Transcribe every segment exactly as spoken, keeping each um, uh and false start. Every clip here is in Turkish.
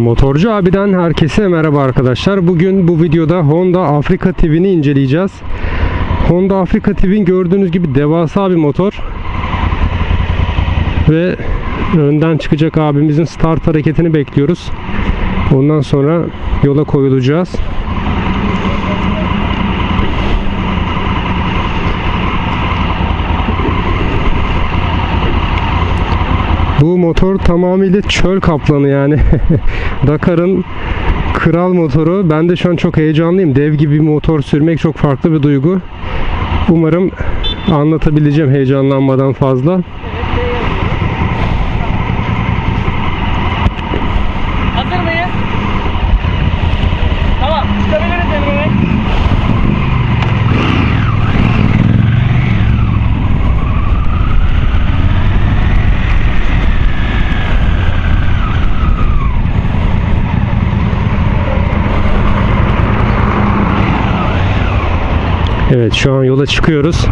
Motorcu abiden herkese merhaba arkadaşlar. Bugün bu videoda Honda Africa T V'ni inceleyeceğiz. Honda Africa T V'nin gördüğünüz gibi devasa bir motor. Ve önden çıkacak abimizin start hareketini bekliyoruz. Ondan sonra yola koyulacağız. Bu motor tamamıyla çöl kaplanı yani. Dakar'ın kral motoru. Ben de şu an çok heyecanlıyım. Dev gibi bir motor sürmek çok farklı bir duygu. Umarım anlatabileceğim heyecanlanmadan fazla. Hazır mıyız? Tamam, çıkabiliriz Emre. Evet, şu an yola çıkıyoruz.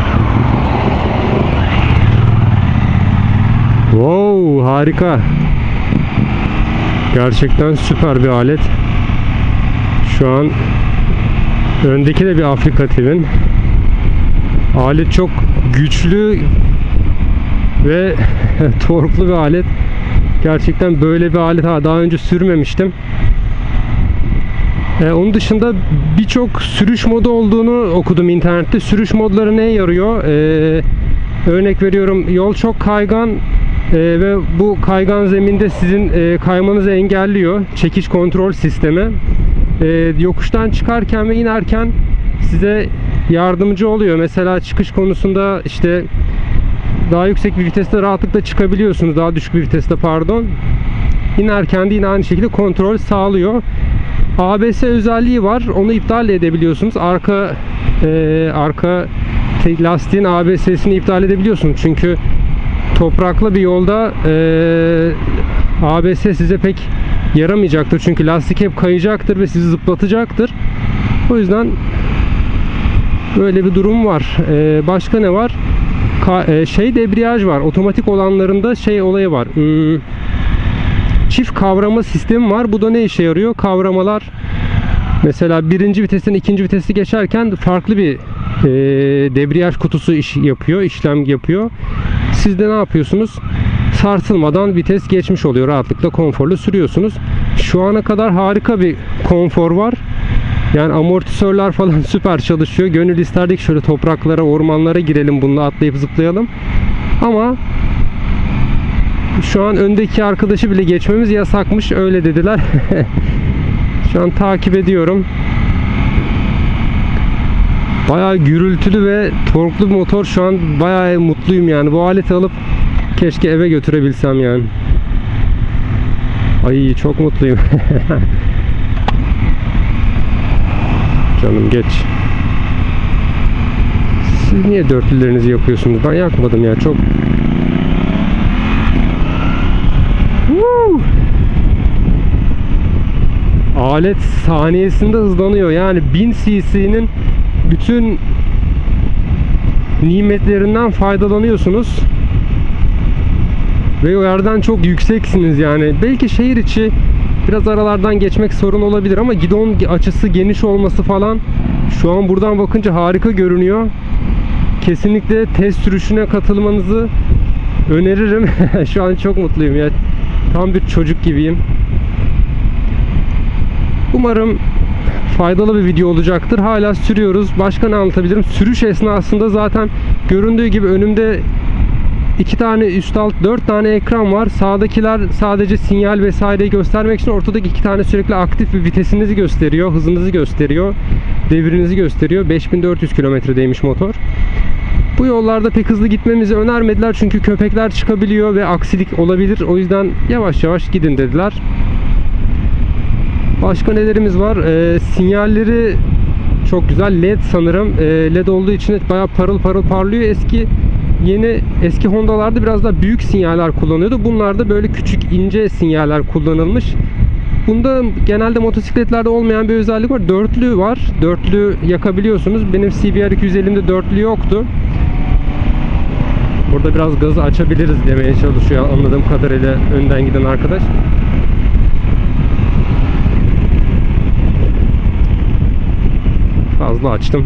Wow, harika. Gerçekten süper bir alet. Şu an öndeki de bir Africa T V'nin. Alet çok güçlü ve torklu bir alet. Gerçekten böyle bir alet daha önce sürmemiştim. Ee, onun dışında birçok sürüş modu olduğunu okudum internette. Sürüş modları neye yarıyor? Ee, örnek veriyorum, yol çok kaygan e, ve bu kaygan zeminde sizin e, kaymanızı engelliyor. Çekiş kontrol sistemi. E, yokuştan çıkarken ve inerken size yardımcı oluyor. Mesela çıkış konusunda işte daha yüksek bir viteste rahatlıkla çıkabiliyorsunuz. Daha düşük bir viteste pardon. İnerken de yine aynı şekilde kontrol sağlıyor. A B S özelliği var. Onu iptal edebiliyorsunuz. Arka e, arka lastiğin A B S'sini iptal edebiliyorsunuz. Çünkü topraklı bir yolda e, A B S size pek yaramayacaktır. Çünkü lastik hep kayacaktır ve sizi zıplatacaktır. O yüzden böyle bir durum var. E, başka ne var? Ka e, şey debriyaj var. Otomatik olanlarında şey olayı var. Hmm. Çift kavrama sistemi var. Bu da ne işe yarıyor? Kavramalar mesela birinci vitesten ikinci vitesi geçerken farklı bir e, debriyaj kutusu iş yapıyor, işlem yapıyor. Siz de ne yapıyorsunuz? Sarsılmadan vites geçmiş oluyor. Rahatlıkla konforlu sürüyorsunuz. Şu ana kadar harika bir konfor var. Yani amortisörler falan süper çalışıyor. Gönül isterdik şöyle topraklara, ormanlara girelim bununla atlayıp zıplayalım. Ama şu an öndeki arkadaşı bile geçmemiz yasakmış. Öyle dediler. Şu an takip ediyorum. Bayağı gürültülü ve torklu bir motor. Şu an bayağı mutluyum yani. Bu aleti alıp keşke eve götürebilsem yani. Ay çok mutluyum. Canım geç. Siz niye dörtlülerinizi yapıyorsunuz? Ben yakmadım ya. Çok alet saniyesinde hızlanıyor. Yani bin cc'nin bütün nimetlerinden faydalanıyorsunuz. Ve o yerden çok yükseksiniz yani. Belki şehir içi biraz aralardan geçmek sorun olabilir ama gidon açısı geniş olması falan şu an buradan bakınca harika görünüyor. Kesinlikle test sürüşüne katılmanızı öneririm. Şu an çok mutluyum ya. Tam bir çocuk gibiyim. Umarım faydalı bir video olacaktır. Hala sürüyoruz. Başka ne anlatabilirim? Sürüş esnasında zaten göründüğü gibi önümde iki tane üst alt dört tane ekran var. Sağdakiler sadece sinyal vesaireyi göstermek için, ortadaki iki tane sürekli aktif bir vitesinizi gösteriyor, hızınızı gösteriyor, devrinizi gösteriyor. beş bin dört yüz kilometredeymiş motor. Bu yollarda pek hızlı gitmemizi önermediler çünkü köpekler çıkabiliyor ve aksilik olabilir. O yüzden yavaş yavaş gidin dediler. Başka nelerimiz var? Ee, sinyalleri çok güzel. Led sanırım. Ee, Led olduğu için bayağı parıl parıl parlıyor. Eski yeni eski Honda'larda biraz daha büyük sinyaller kullanıyordu. Bunlarda böyle küçük ince sinyaller kullanılmış. Bunda genelde motosikletlerde olmayan bir özellik var. Dörtlü var. Dörtlü yakabiliyorsunuz. Benim C B R iki yüz ellimde dörtlü yoktu. Burada biraz gazı açabiliriz demeye çalışıyor anladığım kadarıyla önden giden arkadaş. fazla açtım.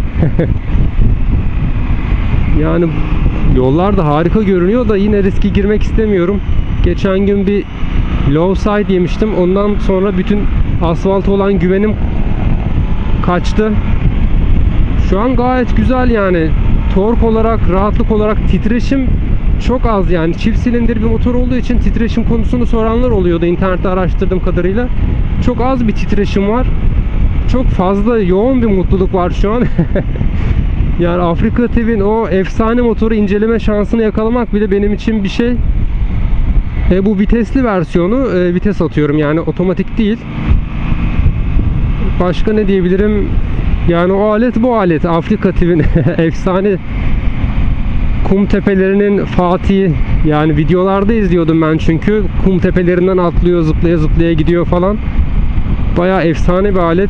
Yani yollar da harika görünüyor da yine riske girmek istemiyorum. Geçen gün bir low side yemiştim. Ondan sonra bütün asfalta olan güvenim kaçtı. Şu an gayet güzel yani. Tork olarak, rahatlık olarak titreşim çok az yani. Çift silindir bir motor olduğu için titreşim konusunu soranlar oluyordu internette araştırdığım kadarıyla. Çok az bir titreşim var. Çok fazla yoğun bir mutluluk var şu an. Yani Afrika T V'nin o efsane motoru inceleme şansını yakalamak bile benim için bir şey. E, bu vitesli versiyonu, e, vites atıyorum yani otomatik değil. Başka ne diyebilirim? Yani o alet bu alet. Afrika T V'nin efsane kum tepelerinin Fatih'i. Yani videolarda izliyordum ben çünkü. Kum tepelerinden atlıyor, zıplaya zıplaya gidiyor falan. Bayağı efsane bir alet.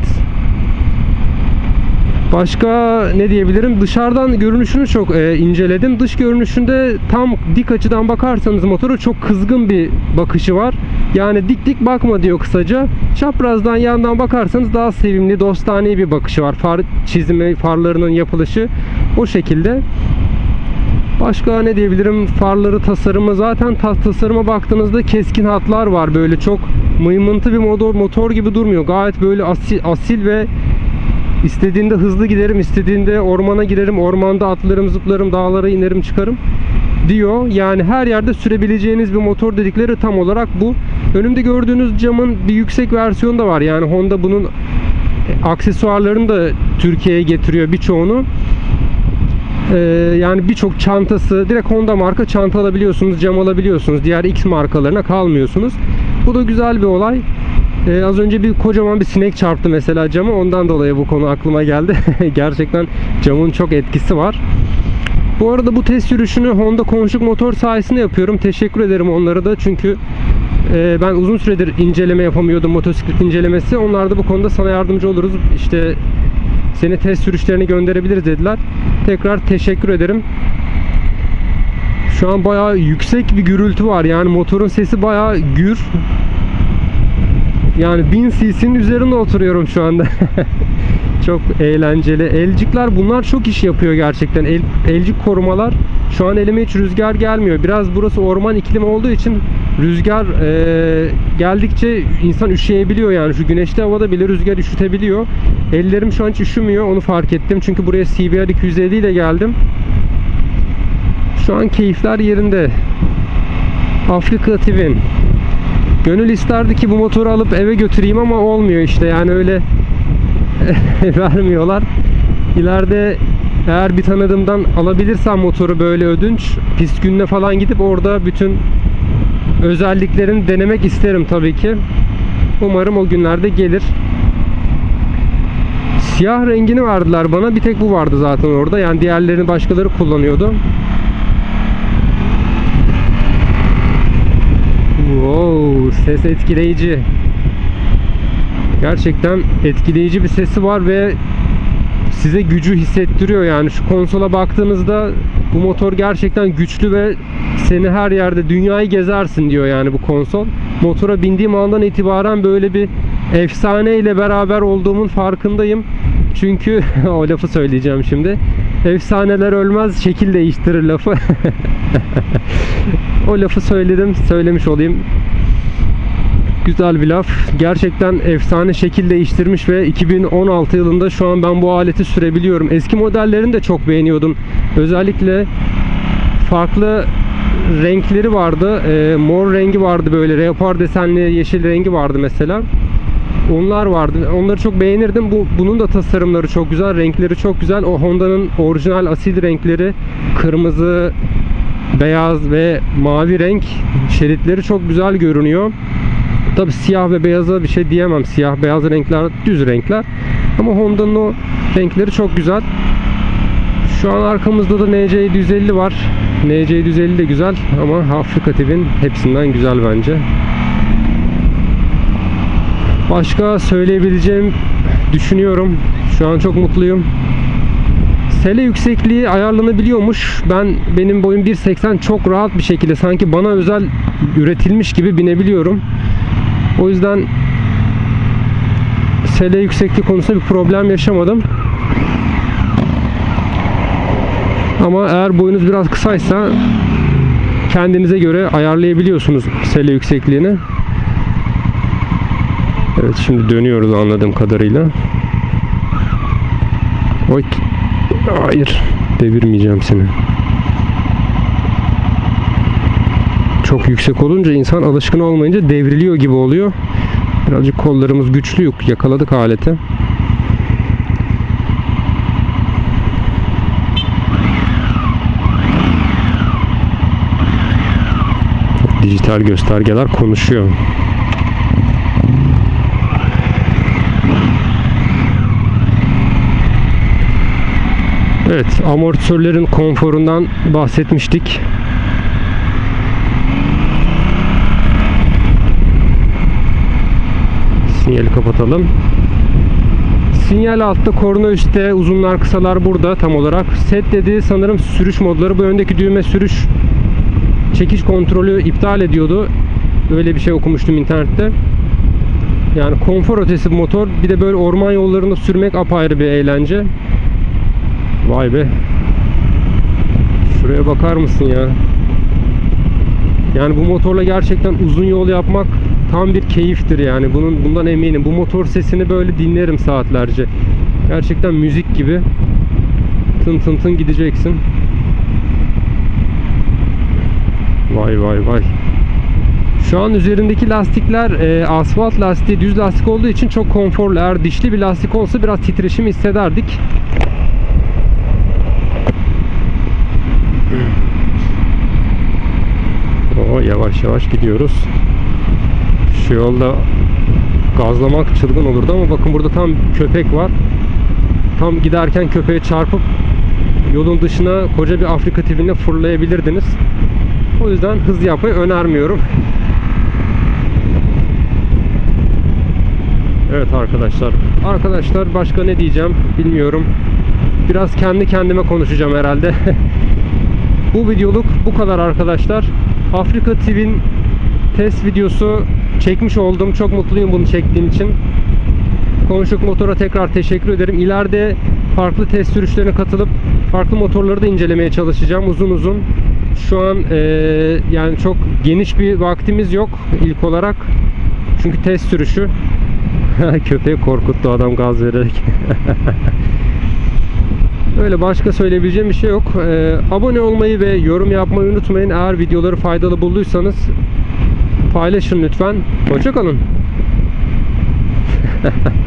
Başka ne diyebilirim? Dışarıdan görünüşünü çok e, inceledim. Dış görünüşünde tam dik açıdan bakarsanız motoru çok kızgın bir bakışı var. Yani dik dik bakma diyor kısaca. Çaprazdan yandan bakarsanız daha sevimli, dostane bir bakışı var. Far çizimi, farlarının yapılışı o şekilde. Başka ne diyebilirim? Farları, tasarımı. Zaten tasarıma baktığınızda keskin hatlar var. Böyle çok mıymıntı bir motor, motor gibi durmuyor. Gayet böyle asil, asil ve İstediğinde hızlı giderim, istediğinde ormana girerim, ormanda atlarım, zıplarım, dağlara inerim, çıkarım diyor. Yani her yerde sürebileceğiniz bir motor dedikleri tam olarak bu. Önümde gördüğünüz camın bir yüksek versiyonu da var. Yani Honda bunun aksesuarlarını da Türkiye'ye getiriyor birçoğunu. Ee, yani birçok çantası, direkt Honda marka çanta alabiliyorsunuz, cam alabiliyorsunuz. Diğer X markalarına kalmıyorsunuz. Bu da güzel bir olay. Ee, az önce bir kocaman bir sinek çarptı mesela cama. Ondan dolayı bu konu aklıma geldi. Gerçekten camın çok etkisi var. Bu arada bu test sürüşünü Honda Konşuk Motor sayesinde yapıyorum. Teşekkür ederim onlara da. Çünkü e, ben uzun süredir inceleme yapamıyordum. Motosiklet incelemesi. Onlar da bu konuda sana yardımcı oluruz. İşte seni test sürüşlerini gönderebiliriz dediler. Tekrar teşekkür ederim. Şu an bayağı yüksek bir gürültü var. Yani motorun sesi bayağı gür. Yani bin cc'nin üzerinde oturuyorum şu anda. Çok eğlenceli. Elcikler bunlar çok iş yapıyor gerçekten. El, elcik korumalar. Şu an elime hiç rüzgar gelmiyor. Biraz burası orman iklimi olduğu için rüzgar e, geldikçe insan üşüyebiliyor yani. Şu güneşli havada bile rüzgar üşütebiliyor. Ellerim şu an hiç üşümüyor. Onu fark ettim. Çünkü buraya C B R iki yüz elli ile geldim. Şu an keyifler yerinde. Afrika T V'nin. Gönül isterdi ki bu motoru alıp eve götüreyim ama olmuyor işte. Yani öyle vermiyorlar. İleride eğer bir tanıdığımdan alabilirsem motoru böyle ödünç, pist gününe falan gidip orada bütün özelliklerini denemek isterim tabii ki. Umarım o günlerde gelir. Siyah rengini verdiler bana. Bir tek bu vardı zaten orada. Yani diğerlerini başkaları kullanıyordu. Wow, ses etkileyici. Gerçekten etkileyici bir sesi var ve size gücü hissettiriyor yani. Şu konsola baktığınızda bu motor gerçekten güçlü ve seni her yerde, dünyayı gezersin diyor yani bu konsol. Motora bindiğim andan itibaren böyle bir efsane ile beraber olduğumun farkındayım. Çünkü o lafı söyleyeceğim şimdi. Efsaneler ölmez, şekil değiştirir lafı. O lafı söyledim, söylemiş olayım. Güzel bir laf. Gerçekten efsane şekil değiştirmiş ve iki bin on altı yılında şu an ben bu aleti sürebiliyorum. Eski modellerini de çok beğeniyordum. Özellikle farklı renkleri vardı. E, mor rengi vardı böyle. Leopar desenli yeşil rengi vardı mesela. Onlar vardı. Onları çok beğenirdim. Bu bunun da tasarımları çok güzel, renkleri çok güzel. O Honda'nın orijinal asil renkleri, kırmızı, beyaz ve mavi renk şeritleri çok güzel görünüyor. Tabi siyah ve beyaza bir şey diyemem. Siyah beyaz renkler düz renkler. Ama Honda'nın o renkleri çok güzel. Şu an arkamızda da N C yedi yüz elli var. N C yedi yüz elli de güzel ama Afrika T V'nin hepsinden güzel bence. Başka söyleyebileceğim düşünüyorum. Şu an çok mutluyum. Sele yüksekliği ayarlanabiliyormuş. Ben benim boyum bir seksen, çok rahat bir şekilde sanki bana özel üretilmiş gibi binebiliyorum. O yüzden sele yüksekliği konusunda bir problem yaşamadım. Ama eğer boyunuz biraz kısaysa kendinize göre ayarlayabiliyorsunuz sele yüksekliğini. Evet, şimdi dönüyoruz anladığım kadarıyla. Oy. Hayır. Devirmeyeceğim seni. Çok yüksek olunca insan alışkın olmayınca devriliyor gibi oluyor. Birazcık kollarımız güçlü, yok yakaladık aleti. Dijital göstergeler konuşuyor. Evet, amortisörlerin konforundan bahsetmiştik. Sinyali kapatalım. Sinyal altta, korna üstte, uzunlar kısalar burada tam olarak. Set dediği sanırım sürüş modları. Bu öndeki düğme sürüş çekiş kontrolü iptal ediyordu. Öyle bir şey okumuştum internette. Yani konfor ötesi bir motor. Bir de böyle orman yollarında sürmek apayrı bir eğlence. Vay be. Şuraya bakar mısın ya? Yani bu motorla gerçekten uzun yol yapmak tam bir keyiftir yani. Bunun bundan eminim. Bu motor sesini böyle dinlerim saatlerce. Gerçekten müzik gibi. Tın tın tın gideceksin. Vay vay vay. Şu an üzerindeki lastikler e, asfalt lastiği, düz lastik olduğu için çok konforlu. Eğer dişli bir lastik olsa biraz titreşim hissederdik. O yavaş yavaş gidiyoruz. Şu yolda gazlamak çılgın olurdu ama bakın burada tam köpek var. Tam giderken köpeğe çarpıp yolun dışına koca bir Afrika tipine fırlayabilirdiniz. O yüzden hız yapmayı önermiyorum. Evet arkadaşlar. Arkadaşlar başka ne diyeceğim bilmiyorum. Biraz kendi kendime konuşacağım herhalde. Bu videoluk bu kadar arkadaşlar. Afrika T V'nin test videosu çekmiş oldum. Çok mutluyum bunu çektiğim için. Konuşuk Motor'a tekrar teşekkür ederim. İleride farklı test sürüşlerine katılıp farklı motorları da incelemeye çalışacağım uzun uzun. Şu an e, yani çok geniş bir vaktimiz yok ilk olarak. Çünkü test sürüşü. Köpeği korkuttu adam gaz vererek. Öyle, başka söyleyebileceğim bir şey yok. Ee, abone olmayı ve yorum yapmayı unutmayın. Eğer videoları faydalı bulduysanız paylaşın lütfen. Hoşça kalın.